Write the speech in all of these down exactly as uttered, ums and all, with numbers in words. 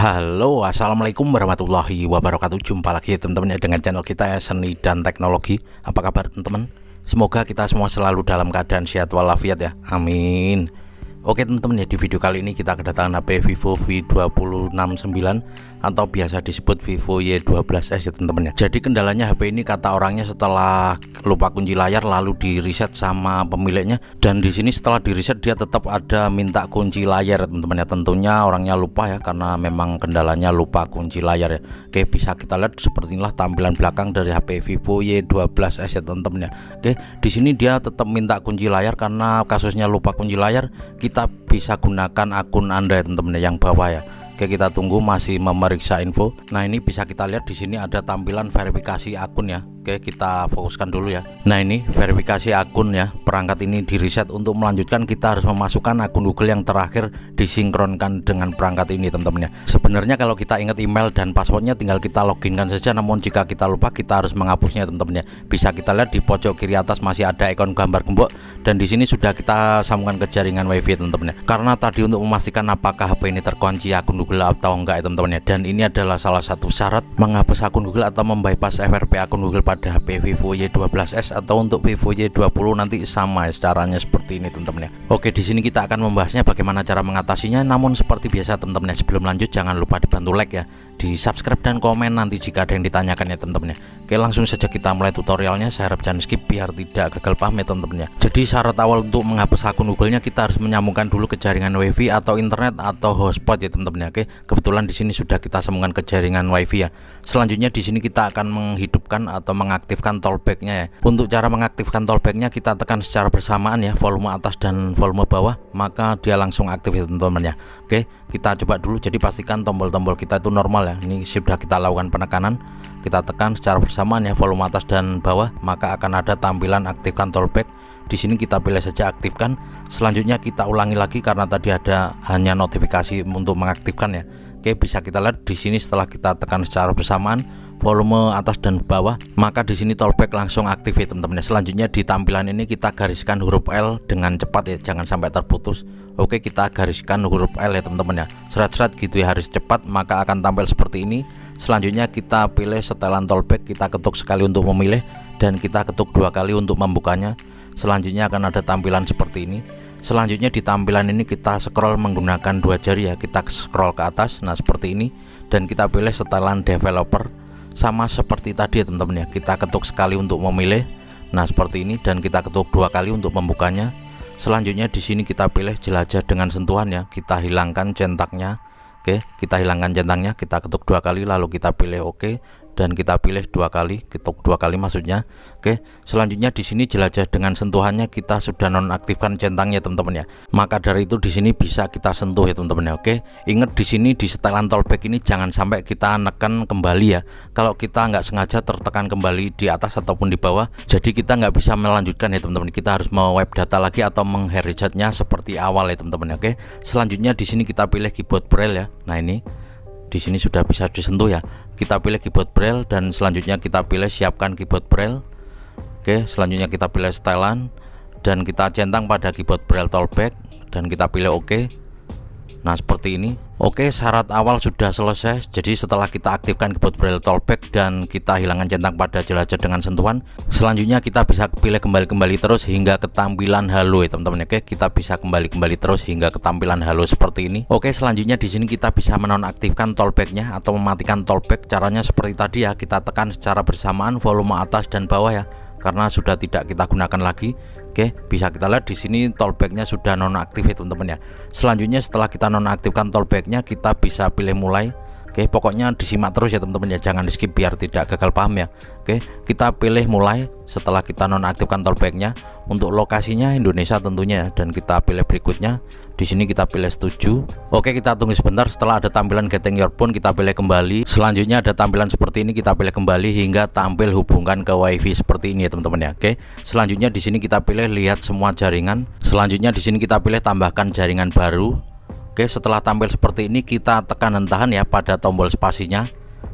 Halo, assalamualaikum warahmatullahi wabarakatuh. Jumpa lagi teman-teman ya dengan channel kita ya, Seni dan Teknologi. Apa kabar teman-teman? Semoga kita semua selalu dalam keadaan sehat walafiat ya, amin. Oke teman-teman ya, di video kali ini kita kedatangan H P Vivo V dua nol enam sembilan atau biasa disebut Vivo Y dua belas S ya teman-teman ya. Jadi kendalanya H P ini kata orangnya setelah lupa kunci layar lalu di reset sama pemiliknya, dan di sini setelah di reset dia tetap ada minta kunci layar teman-teman ya. Tentunya orangnya lupa ya, karena memang kendalanya lupa kunci layar ya. Oke, bisa kita lihat seperti inilah tampilan belakang dari H P Vivo Y dua belas S ya teman-teman ya. Oke, di sini dia tetap minta kunci layar karena kasusnya lupa kunci layar. Kita bisa gunakan akun Anda ya teman-teman yang bawah ya. Oke, kita tunggu masih memeriksa info. Nah, ini bisa kita lihat di sini ada tampilan verifikasi akun ya. Oke, kita fokuskan dulu ya. Nah, ini verifikasi akun ya. Perangkat ini di reset. Untuk melanjutkan kita harus memasukkan akun Google yang terakhir disinkronkan dengan perangkat ini teman-teman ya. Sebenarnya kalau kita ingat email dan passwordnya tinggal kita loginkan saja, namun jika kita lupa kita harus menghapusnya teman-teman ya. Bisa kita lihat di pojok kiri atas masih ada ikon gambar gembok, dan di sini sudah kita sambungkan ke jaringan WiFi teman-teman ya. Karena tadi untuk memastikan apakah H P ini terkunci akun Google atau enggak ya teman-teman ya. Dan ini adalah salah satu syarat menghapus akun Google atau membypass F R P akun Google pada H P Vivo Y dua belas S, atau untuk Vivo Y dua puluh nanti sama ya, caranya seperti ini teman-teman ya. Oke, di sini kita akan membahasnya bagaimana cara mengatasinya. Namun seperti biasa teman-teman ya, sebelum lanjut jangan lupa dibantu like ya, di subscribe dan komen nanti jika ada yang ditanyakan ya teman-teman ya. Oke, langsung saja kita mulai tutorialnya. Saya harap jangan skip biar tidak gagal paham ya teman-teman ya. Jadi syarat awal untuk menghapus akun Google-nya kita harus menyambungkan dulu ke jaringan WiFi atau internet atau hotspot ya teman-teman ya. Oke, kebetulan di sini sudah kita sambungkan ke jaringan WiFi ya. Selanjutnya di sini kita akan menghidupkan atau mengaktifkan tollback-nya ya. Untuk cara mengaktifkan tollback-nya kita tekan secara bersamaan ya, volume atas dan volume bawah, maka dia langsung aktif ya teman-teman ya. Oke, kita coba dulu. Jadi pastikan tombol-tombol kita itu normal ya. Ini sudah kita lakukan penekanan, kita tekan secara bersamaan ya volume atas dan bawah, maka akan ada tampilan aktifkan tollback. Di sini kita pilih saja aktifkan. Selanjutnya kita ulangi lagi karena tadi ada hanya notifikasi untuk mengaktifkan ya. Oke, bisa kita lihat di sini setelah kita tekan secara bersamaan volume atas dan bawah, maka di sini tollback langsung aktif ya teman-teman. Selanjutnya di tampilan ini kita gariskan huruf L dengan cepat ya, jangan sampai terputus. Oke, kita gariskan huruf L ya teman-teman ya, seret-seret gitu ya, harus cepat, maka akan tampil seperti ini. Selanjutnya kita pilih setelan tollback, kita ketuk sekali untuk memilih dan kita ketuk dua kali untuk membukanya. Selanjutnya akan ada tampilan seperti ini. Selanjutnya di tampilan ini kita scroll menggunakan dua jari ya, kita scroll ke atas, nah seperti ini, dan kita pilih setelan developer. Sama seperti tadi ya teman-teman ya, kita ketuk sekali untuk memilih, nah seperti ini, dan kita ketuk dua kali untuk membukanya. Selanjutnya di sini kita pilih jelajah dengan sentuhan ya, kita hilangkan centaknya. Oke, kita hilangkan centangnya, kita ketuk dua kali lalu kita pilih oke, dan kita pilih dua kali, ketuk dua kali maksudnya. Oke, selanjutnya di sini jelajah dengan sentuhannya kita sudah nonaktifkan centangnya teman-teman ya. Maka dari itu di sini bisa kita sentuh ya teman-teman ya. Oke, ingat di sini di setelan tollback ini jangan sampai kita neken kembali ya. Kalau kita nggak sengaja tertekan kembali di atas ataupun di bawah, jadi kita nggak bisa melanjutkan ya teman-teman. Kita harus mau wipe data lagi atau mengresetnya seperti awal ya teman-teman ya. Oke, selanjutnya di sini kita pilih keyboard braille ya. Nah ini di sini sudah bisa disentuh ya. Kita pilih keyboard braille dan selanjutnya kita pilih siapkan keyboard braille. Oke, selanjutnya kita pilih setelan dan kita centang pada keyboard braille tollback dan kita pilih oke. Nah seperti ini. Oke, syarat awal sudah selesai. Jadi setelah kita aktifkan keyboard braille tollback dan kita hilangkan centang pada jelajah dengan sentuhan, selanjutnya kita bisa pilih kembali-kembali terus hingga ke tampilan halo ya teman-teman. Oke, kita bisa kembali-kembali terus hingga ke tampilan halo seperti ini. Oke, selanjutnya di sini kita bisa menonaktifkan tollbacknya atau mematikan tollback. Caranya seperti tadi ya, kita tekan secara bersamaan volume atas dan bawah ya, karena sudah tidak kita gunakan lagi. Oke, bisa kita lihat di sini tollbacknya sudah nonaktif ya teman-teman ya. Selanjutnya setelah kita nonaktifkan tollbacknya kita bisa pilih mulai. Oke, pokoknya disimak terus ya teman-teman ya, jangan di skip biar tidak gagal paham ya. Oke, kita pilih mulai setelah kita nonaktifkan tollbacknya. Untuk lokasinya Indonesia tentunya ya, dan kita pilih berikutnya. Di sini kita pilih setuju. Oke, kita tunggu sebentar. Setelah ada tampilan getting your phone kita pilih kembali. Selanjutnya ada tampilan seperti ini, kita pilih kembali hingga tampil hubungkan ke WiFi seperti ini ya teman-teman ya. Oke, selanjutnya di sini kita pilih lihat semua jaringan. Selanjutnya di sini kita pilih tambahkan jaringan baru. Oke, setelah tampil seperti ini kita tekan dan tahan ya pada tombol spasinya.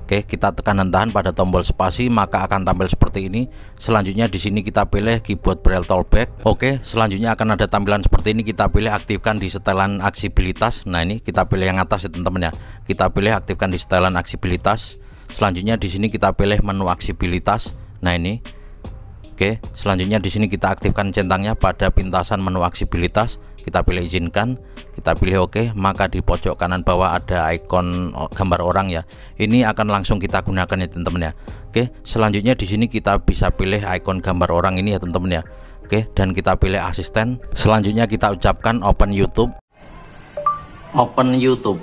Oke, kita tekan dan tahan pada tombol spasi maka akan tampil seperti ini. Selanjutnya di sini kita pilih keyboard braille toolback. Oke, selanjutnya akan ada tampilan seperti ini. Kita pilih aktifkan di setelan aksibilitas. Nah, ini kita pilih yang atas ya teman-teman ya. Kita pilih aktifkan di setelan aksibilitas. Selanjutnya di sini kita pilih menu aksibilitas. Nah, ini. Oke, selanjutnya di sini kita aktifkan centangnya pada pintasan menu aksibilitas. Kita pilih izinkan, kita pilih oke, maka di pojok kanan bawah ada ikon gambar orang ya. Ini akan langsung kita gunakan ya teman-teman ya. Oke, selanjutnya di sini kita bisa pilih ikon gambar orang ini ya teman-teman ya. Oke, dan kita pilih asisten. Selanjutnya kita ucapkan open YouTube. Open YouTube.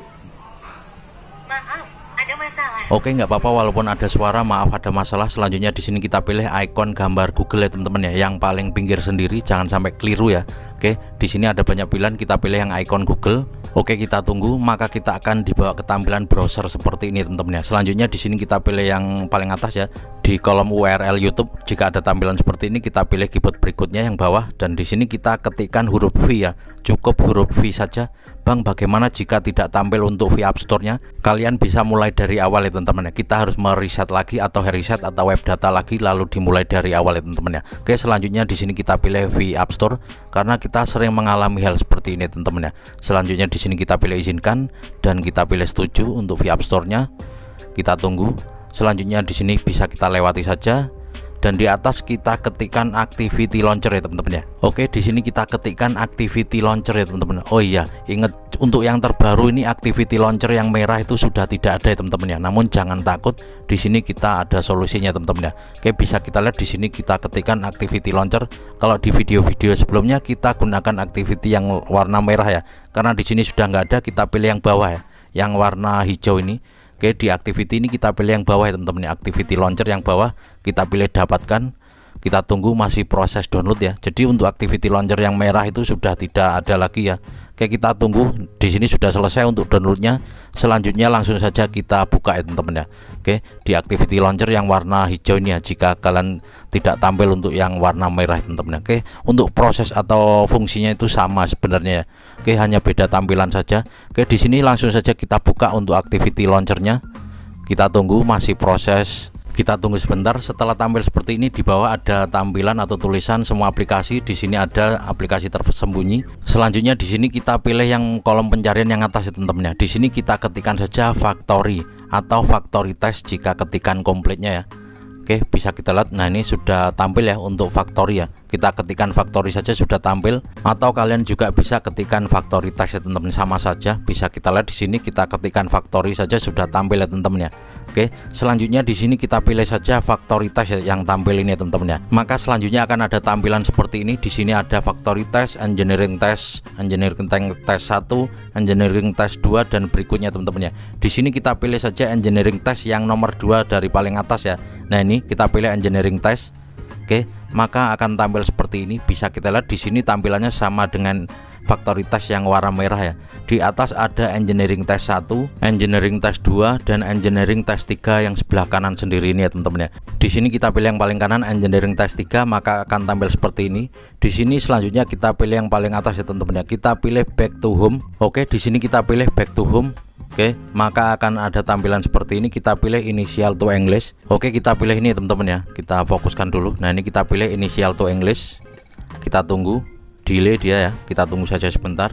Oke, nggak apa-apa walaupun ada suara, maaf ada masalah. Selanjutnya di sini kita pilih ikon gambar Google ya teman-teman ya, yang paling pinggir sendiri, jangan sampai keliru ya. Oke, di sini ada banyak pilihan, kita pilih yang ikon Google. Oke, kita tunggu, maka kita akan dibawa ke tampilan browser seperti ini teman-teman ya. Selanjutnya di sini kita pilih yang paling atas ya, di kolom U R L YouTube. Jika ada tampilan seperti ini, kita pilih keyboard berikutnya yang bawah, dan di sini kita ketikkan huruf V ya, cukup huruf V saja. Bang, bagaimana jika tidak tampil untuk V App Store-nya? Kalian bisa mulai dari awal ya teman-teman ya. Kita harus mereset lagi atau reset atau web data lagi, lalu dimulai dari awal ya teman-teman ya. Oke, selanjutnya di sini kita pilih V App Store karena kita sering mengalami hal seperti ini teman-teman ya. Selanjutnya di sini kita pilih izinkan dan kita pilih setuju untuk V App Store-nya. Kita tunggu. Selanjutnya di sini bisa kita lewati saja. Dan di atas kita ketikkan activity launcher ya teman-teman ya. Oke, di sini kita ketikkan activity launcher ya teman-teman. Oh iya, ingat untuk yang terbaru ini activity launcher yang merah itu sudah tidak ada ya teman-teman ya. Namun jangan takut, di sini kita ada solusinya teman-teman ya. Oke, bisa kita lihat di sini kita ketikkan activity launcher. Kalau di video-video sebelumnya kita gunakan activity yang warna merah ya. Karena di sini sudah nggak ada, kita pilih yang bawah ya, yang warna hijau ini. Oke, di activity ini kita pilih yang bawah ya teman-teman ya, activity launcher yang bawah kita pilih dapatkan. Kita tunggu, masih proses download ya. Jadi untuk activity launcher yang merah itu sudah tidak ada lagi ya. Oke, kita tunggu. Di sini sudah selesai untuk downloadnya. Selanjutnya langsung saja kita buka ya teman-teman ya. Oke, di activity launcher yang warna hijau ini ya, jika kalian tidak tampil untuk yang warna merah teman-teman. Oke, untuk proses atau fungsinya itu sama sebenarnya ya. Oke, hanya beda tampilan saja. Oke, di sini langsung saja kita buka untuk activity launchernya. Kita tunggu, masih proses. Kita tunggu sebentar. Setelah tampil seperti ini, di bawah ada tampilan atau tulisan semua aplikasi. Di sini ada aplikasi tersembunyi. Selanjutnya di sini kita pilih yang kolom pencarian yang atas ya teman-teman ya. Di sini kita ketikkan saja factory atau factory test jika ketikan komplitnya ya. Oke, bisa kita lihat. Nah, ini sudah tampil ya untuk factory ya. Kita ketikkan factory saja sudah tampil, atau kalian juga bisa ketikkan factory test ya teman-teman, sama saja. Bisa kita lihat di sini kita ketikkan factory saja sudah tampil ya teman-teman ya. Oke, selanjutnya di sini kita pilih saja factory test ya, yang tampil ini ya teman-teman ya. Maka selanjutnya akan ada tampilan seperti ini. Di sini ada factory test, engineering test, engineering test satu, engineering test dua, dan berikutnya teman-teman ya. Di sini kita pilih saja engineering test yang nomor dua dari paling atas ya. Nah, ini kita pilih engineering test. Oke, maka akan tampil seperti ini. Bisa kita lihat di sini tampilannya sama dengan factory test yang warna merah ya. Di atas ada engineering test satu, engineering test dua, dan engineering test tiga yang sebelah kanan sendiri ini ya teman-teman ya. Di sini kita pilih yang paling kanan engineering test tiga, maka akan tampil seperti ini. Di sini selanjutnya kita pilih yang paling atas ya teman-teman ya. Kita pilih back to home. Oke, di sini kita pilih back to home. Oke, maka akan ada tampilan seperti ini. Kita pilih initial to English. Oke, kita pilih ini teman-teman ya. Kita fokuskan dulu. Nah, ini kita pilih initial to English. Kita tunggu, delay dia ya. Kita tunggu saja sebentar.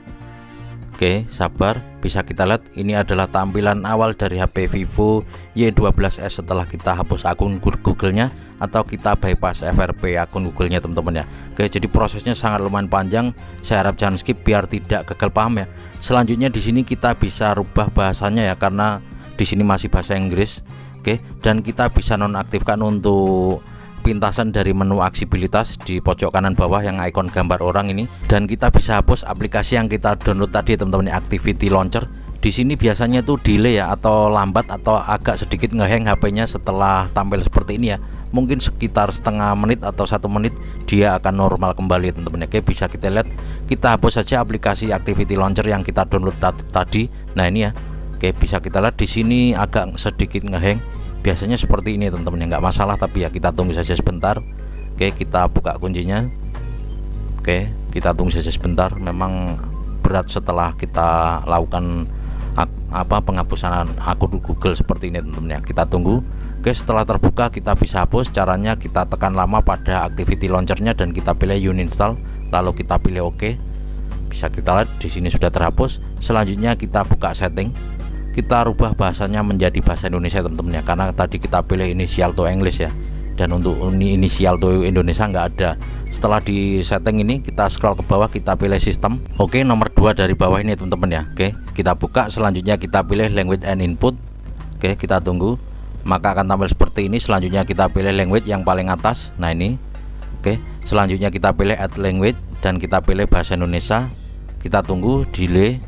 Oke, sabar. Bisa kita lihat ini adalah tampilan awal dari H P Vivo Y dua belas S setelah kita hapus akun Google-nya atau kita bypass F R P akun Google-nya teman-teman ya. Oke, jadi prosesnya sangat lumayan panjang. Saya harap jangan skip biar tidak gagal paham ya. Selanjutnya di sini kita bisa rubah bahasanya ya, karena di sini masih bahasa Inggris. Oke, dan kita bisa nonaktifkan untuk pintasan dari menu aksibilitas di pojok kanan bawah yang ikon gambar orang ini, dan kita bisa hapus aplikasi yang kita download tadi teman-teman, activity launcher. Di sini biasanya itu delay ya, atau lambat atau agak sedikit ngehang H P-nya setelah tampil seperti ini ya. Mungkin sekitar setengah menit atau satu menit dia akan normal kembali teman-teman. Oke, bisa kita lihat, kita hapus saja aplikasi activity launcher yang kita download tadi. Nah, ini ya. Oke, bisa kita lihat di sini agak sedikit ngehang. Biasanya seperti ini teman-teman ya, nggak masalah, tapi ya kita tunggu saja sebentar. Oke, kita buka kuncinya. Oke, kita tunggu saja sebentar. Memang berat setelah kita lakukan apa penghapusan akun Google seperti ini teman-teman ya. Kita tunggu. Oke, setelah terbuka kita bisa hapus. Caranya kita tekan lama pada activity launchernya dan kita pilih uninstall, lalu kita pilih OK. Bisa kita lihat di sini sudah terhapus. Selanjutnya kita buka setting. Kita rubah bahasanya menjadi bahasa Indonesia teman-teman ya, karena tadi kita pilih inisial to English ya, dan untuk ini inisial to Indonesia nggak ada. Setelah di setting ini kita scroll ke bawah, kita pilih sistem. Oke, nomor dua dari bawah ini teman-teman ya. Oke, kita buka. Selanjutnya kita pilih language and input. Oke, kita tunggu, maka akan tampil seperti ini. Selanjutnya kita pilih language yang paling atas. Nah ini. Oke, selanjutnya kita pilih add language dan kita pilih bahasa Indonesia. Kita tunggu, delay.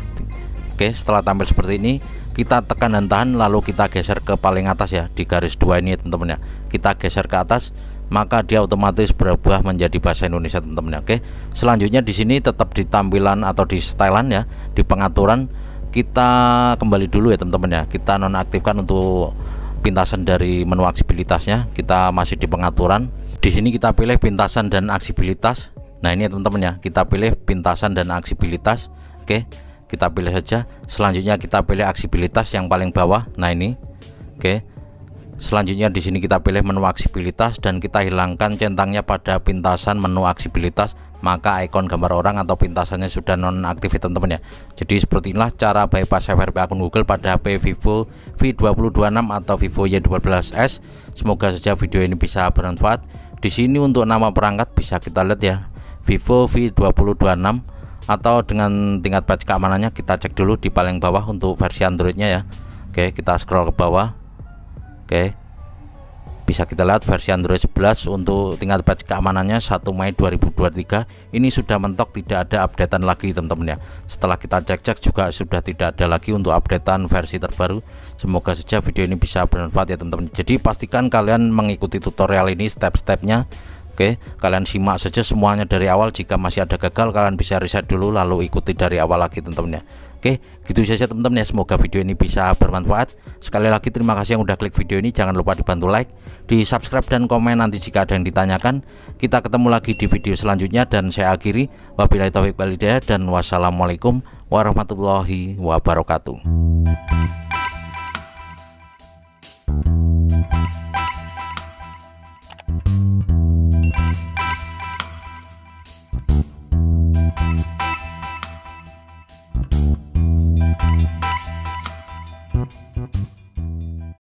Oke, setelah tampil seperti ini kita tekan dan tahan, lalu kita geser ke paling atas ya, di garis dua ini teman-teman ya. Kita geser ke atas, maka dia otomatis berubah menjadi bahasa Indonesia teman-teman ya. Oke, selanjutnya di sini tetap di tampilan atau di stylean ya, di pengaturan kita kembali dulu ya teman-teman ya. Kita nonaktifkan untuk pintasan dari menu aksibilitasnya. Kita masih di pengaturan. Di sini kita pilih pintasan dan aksibilitas. Nah ini ya teman-teman ya, kita pilih pintasan dan aksibilitas. Oke, kita pilih saja. Selanjutnya kita pilih aksibilitas yang paling bawah. Nah ini. Oke, selanjutnya di sini kita pilih menu aksibilitas dan kita hilangkan centangnya pada pintasan menu aksibilitas, maka ikon gambar orang atau pintasannya sudah nonaktif teman-teman ya. Jadi seperti inilah cara bypass F R P akun Google pada H P Vivo V dua nol dua enam atau Vivo Y dua belas S. Semoga saja video ini bisa bermanfaat. Di sini untuk nama perangkat bisa kita lihat ya, Vivo V dua nol dua enam, atau dengan tingkat patch keamanannya kita cek dulu di paling bawah untuk versi Androidnya ya. Oke, kita scroll ke bawah. Oke, bisa kita lihat versi Android sebelas untuk tingkat patch keamanannya satu Mei dua ribu dua puluh tiga. Ini sudah mentok, tidak ada updatean lagi teman-teman ya. Setelah kita cek-cek juga sudah tidak ada lagi untuk updatean versi terbaru. Semoga saja video ini bisa bermanfaat ya teman-teman. Jadi pastikan kalian mengikuti tutorial ini step-stepnya. Oke, kalian simak saja semuanya dari awal. Jika masih ada gagal, kalian bisa reset dulu lalu ikuti dari awal lagi teman-teman ya. Oke, gitu saja teman-teman ya. Semoga video ini bisa bermanfaat. Sekali lagi terima kasih yang udah klik video ini. Jangan lupa dibantu like, di subscribe dan komen nanti jika ada yang ditanyakan. Kita ketemu lagi di video selanjutnya dan saya akhiri. Wabillahi taufiq wal hidayah dan wassalamualaikum warahmatullahi wabarakatuh.